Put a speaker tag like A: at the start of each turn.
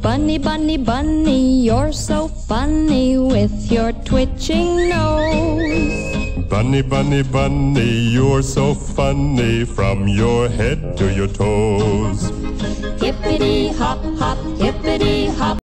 A: bunny, bunny, bunny, you're so funny with your twitching nose.
B: Bunny, bunny, bunny, you're so funny from your head to your toes.
A: Hippity hop, hop, hippity hop.